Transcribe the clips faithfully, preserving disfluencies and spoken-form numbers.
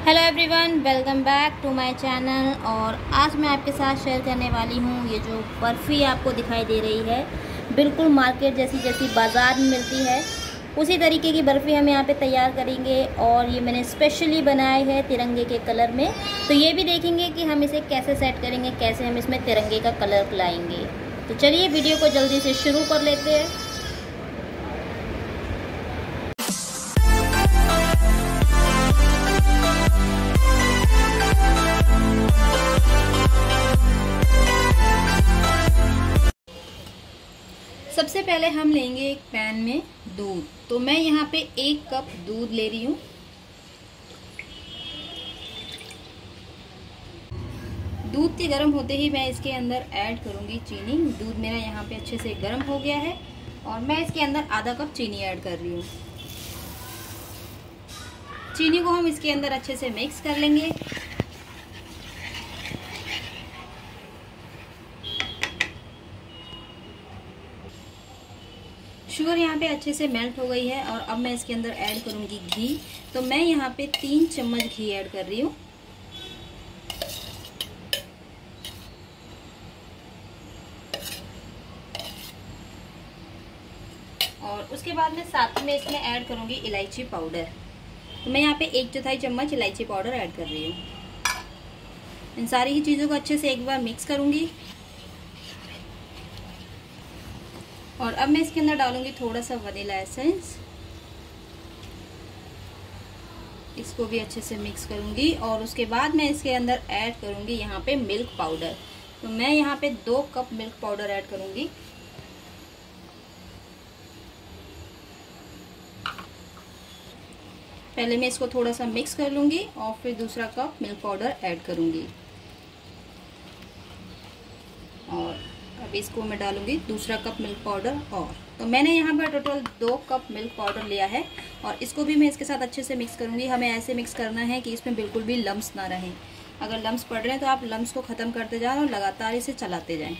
Hello everyone, welcome back to my channel. और आज मैं आपके साथ शेयर करने वाली हूँ ये जो बर्फ़ी आपको दिखाई दे रही है, बिल्कुल मार्केट जैसी जैसी बाज़ार में मिलती है उसी तरीके की बर्फ़ी हम यहाँ पे तैयार करेंगे। और ये मैंने स्पेशली बनाई है तिरंगे के कलर में। तो ये भी देखेंगे कि हम इसे कैसे सेट करेंगे, कैसे हम इसमें तिरंगे का कलर लाएंगे। तो चलिए वीडियो को जल्दी से शुरू कर लेते हैं। सबसे पहले हम लेंगे एक पैन में दूध। तो मैं यहाँ पे एक कप दूध ले रही हूँ। दूध के गर्म होते ही मैं इसके अंदर ऐड करूँगी चीनी। दूध मेरा यहाँ पे अच्छे से गर्म हो गया है और मैं इसके अंदर आधा कप चीनी ऐड कर रही हूँ। चीनी को हम इसके अंदर अच्छे से मिक्स कर लेंगे। शुगर यहाँ पे अच्छे से मेल्ट हो गई है और अब मैं इसके अंदर ऐड करूँगी घी। तो मैं यहाँ पे तीन चम्मच घी ऐड कर रही हूँ। और उसके बाद मैं साथ में इसमें ऐड करूँगी इलायची पाउडर। तो मैं यहाँ पे एक चौथाई चम्मच इलायची पाउडर ऐड कर रही हूँ। इन सारी ही चीज़ों को अच्छे से एक बार मिक्स करूँगी। और अब मैं इसके अंदर डालूंगी थोड़ा सा वनीला एसेंस। इसको भी अच्छे से मिक्स करूंगी और उसके बाद मैं इसके अंदर ऐड करूंगी यहाँ पे मिल्क पाउडर। तो मैं यहाँ पे दो कप मिल्क पाउडर ऐड करूंगी। पहले मैं इसको थोड़ा सा मिक्स कर लूंगी और फिर दूसरा कप मिल्क पाउडर ऐड करूंगी। और अब इसको मैं डालूंगी दूसरा कप मिल्क पाउडर। और तो मैंने यहाँ पर टोटल दो कप मिल्क पाउडर लिया है और इसको भी मैं इसके साथ अच्छे से मिक्स करूंगी। हमें ऐसे मिक्स करना है कि इसमें बिल्कुल भी लम्स ना रहें। अगर लम्स पड़ रहे हैं तो आप लम्स को ख़त्म करते जाएं और लगातार इसे चलाते जाएं।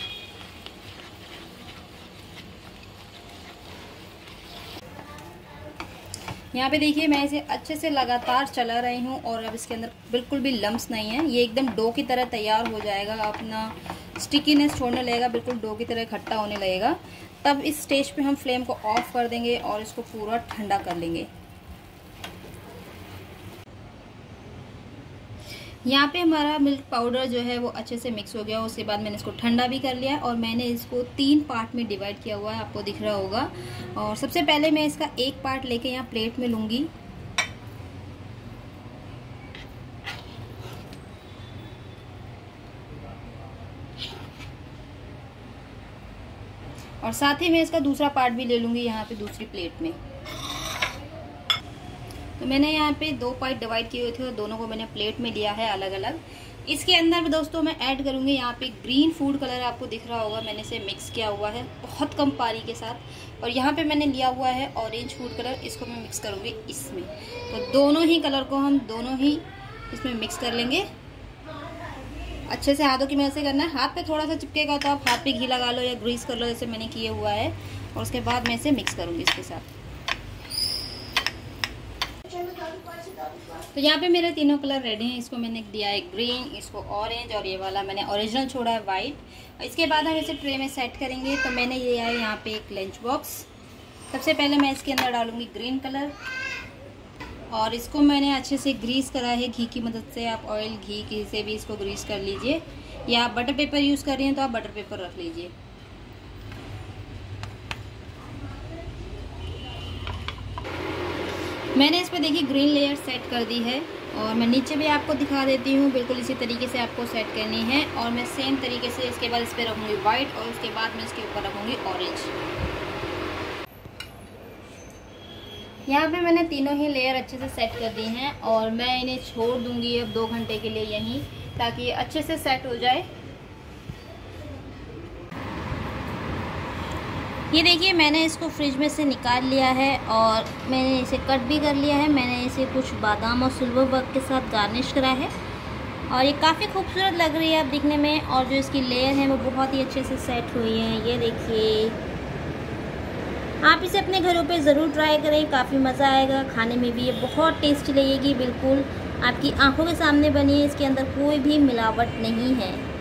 यहाँ पे देखिए मैं इसे अच्छे से लगातार चला रही हूँ और अब इसके अंदर बिल्कुल भी लम्स नहीं है। ये एकदम डो की तरह तैयार हो जाएगा, अपना स्टिकीनेस छोड़ने लगेगा, बिल्कुल डो की तरह इकट्ठा होने लगेगा। तब इस स्टेज पे हम फ्लेम को ऑफ कर देंगे और इसको पूरा ठंडा कर लेंगे। यहाँ पे हमारा मिल्क पाउडर जो है वो अच्छे से मिक्स हो गया। उसके बाद मैंने इसको ठंडा भी कर लिया और मैंने इसको तीन पार्ट में डिवाइड किया हुआ है, आपको दिख रहा होगा। और सबसे पहले मैं इसका एक पार्ट लेके यहाँ प्लेट में लूँगी। और साथ ही मैं इसका दूसरा पार्ट भी ले लूँगी यहाँ पे दूसरी प्लेट में। तो मैंने यहाँ पे दो पार्ट डिवाइड किए हुए थे और दोनों को मैंने प्लेट में लिया है अलग अलग। इसके अंदर दोस्तों मैं ऐड करूँगी यहाँ पे ग्रीन फूड कलर, आपको दिख रहा होगा, मैंने इसे मिक्स किया हुआ है बहुत कम पानी के साथ। और यहाँ पे मैंने लिया हुआ है ऑरेंज फूड कलर, इसको मैं मिक्स करूँगी इसमें। तो दोनों ही कलर को हम दोनों ही इसमें मिक्स कर लेंगे। अच्छे से हाथों की मदद से करना है। हाथ पे थोड़ा सा चिपकेगा तो आप हाथ पे घी लगा लो या ग्रीस कर लो, जैसे मैंने किया हुआ है। और उसके बाद मैं इसे मिक्स करूँगी इसके साथ। तो यहाँ पे मेरे तीनों कलर रेडी हैं। इसको मैंने दिया है ग्रीन, इसको ऑरेंज और ये वाला मैंने ओरिजिनल छोड़ा है वाइट। इसके बाद हम इसे ट्रे में सेट करेंगे। तो मैंने ये लिया है यहाँ पे एक लंच बॉक्स। सबसे पहले मैं इसके अंदर डालूंगी ग्रीन कलर और इसको मैंने अच्छे से ग्रीस करा है घी की मदद से। आप ऑयल घी की से भी इसको ग्रीस कर लीजिए, या आप बटर पेपर यूज़ कर रही हैं तो आप बटर पेपर रख लीजिए। मैंने इस पर देखिए ग्रीन लेयर सेट कर दी है और मैं नीचे भी आपको दिखा देती हूँ। बिल्कुल इसी तरीके से आपको सेट करनी है। और मैं सेम तरीके से इसके बाद इस पर रखूँगी वाइट और उसके बाद मैं इसके ऊपर रखूँगी ऑरेंज। यहाँ पे मैंने तीनों ही लेयर अच्छे से सेट कर दी हैं और मैं इन्हें छोड़ दूँगी अब दो घंटे के लिए यहीं, ताकि ये अच्छे से सेट हो जाए। ये देखिए मैंने इसको फ्रिज में से निकाल लिया है और मैंने इसे कट भी कर लिया है। मैंने इसे कुछ बादाम और सिल्वर वर्क के साथ गार्निश करा है और ये काफ़ी खूबसूरत लग रही है अब दिखने में। और जो इसकी लेयर है वो बहुत ही अच्छे से सेट हुई है। ये देखिए आप इसे अपने घरों पे ज़रूर ट्राई करें, काफ़ी मज़ा आएगा। खाने में भी ये बहुत टेस्टी लगेगी बिल्कुल। आपकी आंखों के सामने बनी है, इसके अंदर कोई भी मिलावट नहीं है।